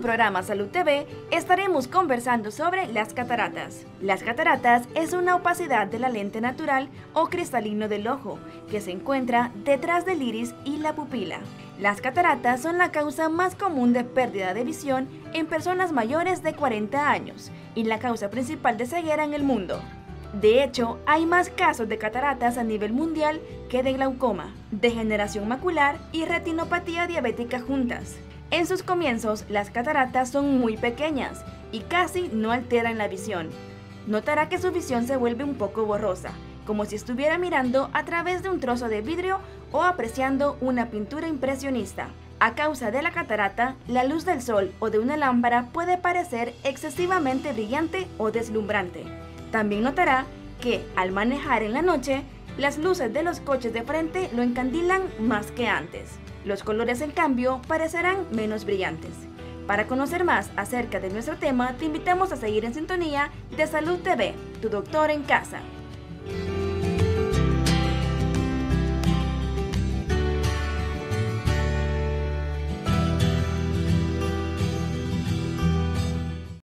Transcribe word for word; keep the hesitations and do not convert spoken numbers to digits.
programa Salud T V estaremos conversando sobre las cataratas. Las cataratas es una opacidad de la lente natural o cristalino del ojo que se encuentra detrás del iris y la pupila. Las cataratas son la causa más común de pérdida de visión en personas mayores de cuarenta años y la causa principal de ceguera en el mundo. De hecho, hay más casos de cataratas a nivel mundial que de glaucoma, degeneración macular y retinopatía diabética juntas. En sus comienzos, las cataratas son muy pequeñas y casi no alteran la visión. Notará que su visión se vuelve un poco borrosa, como si estuviera mirando a través de un trozo de vidrio o apreciando una pintura impresionista. A causa de la catarata, la luz del sol o de una lámpara puede parecer excesivamente brillante o deslumbrante. También notará que, al manejar en la noche, las luces de los coches de frente lo encandilan más que antes. Los colores, en cambio, parecerán menos brillantes. Para conocer más acerca de nuestro tema, te invitamos a seguir en sintonía de Salud T V, tu doctor en casa.